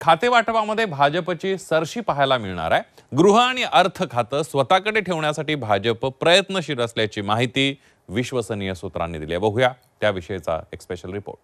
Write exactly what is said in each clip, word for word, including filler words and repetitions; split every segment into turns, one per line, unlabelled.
खाते वाटपामध्ये भाजपची सरशी पाहायला मिळणार आहे। गृह आणि अर्थ खातं स्वतःकडे ठेवण्यासाठी भाजप प्रयत्नशील असल्याची माहिती विश्वसनीय सूत्रांनी दिली आहे। बघूया त्याविषयीचा एक स्पेशल रिपोर्ट।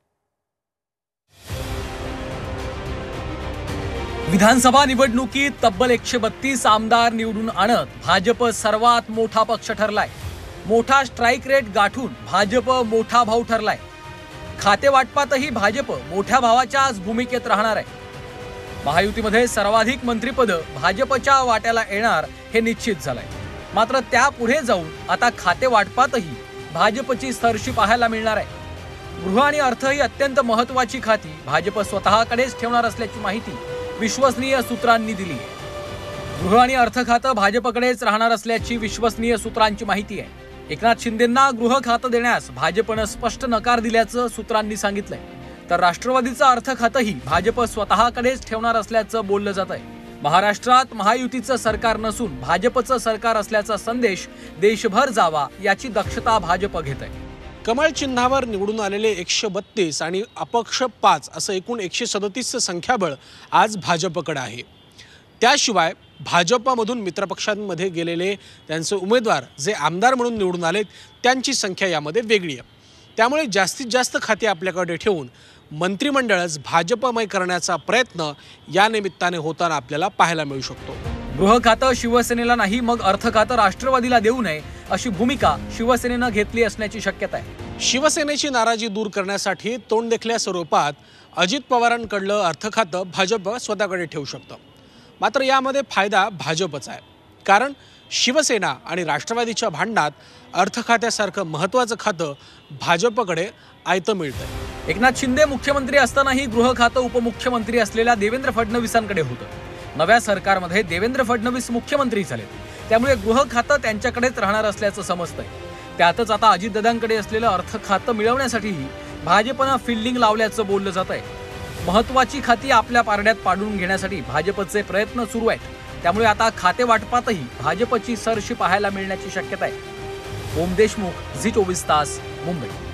विधानसभा निवडणुकीत तब्बल एकशे बत्तीस आमदार निवडून आणत भाजप सर्वात मोठा पक्ष ठरलाय। मोठा स्ट्राइक रेट गाठून भाजप मोठा भाऊ ठरलाय। खाते वाटपातही भाजप मोठ्या भावाच्याच भूमिकेत राहणार आहे। महायुतीमध्ये सर्वाधिक मंत्रिपद भाजपच्या वाट्याला येणार हे निश्चित झालंय। मात्र त्यापुढे जाऊन आता खाते वाटपातही भाजपची सरशी पाहायला मिळणार आहे। गृह आणि अर्थ ही अत्यंत महत्त्वाची खाती भाजप स्वतःकडेच ठेवणार असल्याची माहिती विश्वसनीय सूत्रांनी दिली आहे। गृह आणि अर्थ खातं भाजपकडेच राहणार असल्याची विश्वसनीय सूत्रांची माहिती आहे। एकनाथ शिंदेंना गृह खातं देण्यास भाजपनं स्पष्ट नकार दिल्याचं सूत्रांनी सांगितलंय। तर राष्ट्रवादीचं अर्थ खातंही भाजप स्वतःकडेच ठेवणार असल्याचं बोललं जात आहे। महाराष्ट्रात महायुतीचं सरकार नसून भाजपचं सरकार असल्याचा संदेश देशभर जावा याची दक्षता भाजप घेत आहे।
कमळ चिन्हावर निवडून आलेले एकशे बत्तीस आणि अपक्ष पाच असं एकूण एकशे सदतीसचं संख्याबळ आज भाजपकडे आहे। त्याशिवाय भाजपमधून मित्रपक्षांमध्ये गेलेले त्यांचे उमेदवार जे आमदार म्हणून निवडून आलेत त्यांची संख्या यामध्ये वेगळी आहे। त्यामुळे जास्तीत जास्त खाते आपल्याकडे ठेवून मंत्रिमंडळच भाजपमय करण्याचा प्रयत्न या निमित्ताने होताना आपल्याला पाहायला मिळू शकतो।
गृह खातं शिवसेनेला नाही मग अर्थ खातं राष्ट्रवादीला देऊ नये अशी भूमिका शिवसेनेनं घेतली असण्याची शक्यता आहे।
शिवसेनेची नाराजी दूर करण्यासाठी तोंडदेखल्या स्वरूपात अजित पवारांकडलं अर्थ खातं भाजप स्वतःकडे ठेवू शकतं। मात्र यामध्ये फायदा भाजपचा आहे, कारण शिवसेना आणि राष्ट्रवादीच्या भांडणात अर्थ खात्यासारखं महत्त्वाचं खातं भाजपकडे आयतं मिळतंय।
एकनाथ शिंदे मुख्यमंत्री असतानाही गृह खातं उपमुख्यमंत्री असलेल्या देवेंद्र फडणवीसांकडे होतं। नव्या सरकारमध्ये देवेंद्र फडणवीस मुख्यमंत्री झाले, त्यामुळे गृह खातं त्यांच्याकडेच राहणार असल्याचं समजतंय। त्यातच आता अजितदादांकडे असलेलं अर्थ खातं मिळवण्यासाठीही भाजपनं फिल्डिंग लावल्याचं बोललं जात आहे। महत्त्वाची खाती आपल्या पारड्यात पाडून घेण्यासाठी भाजपचे प्रयत्न सुरू आहेत। त्यामुळे आता खाते वाटपातही भाजपची सरशी पाहायला मिळण्याची शक्यता आहे। ओम देशमुख, झी चोवीस तास, मुंबई।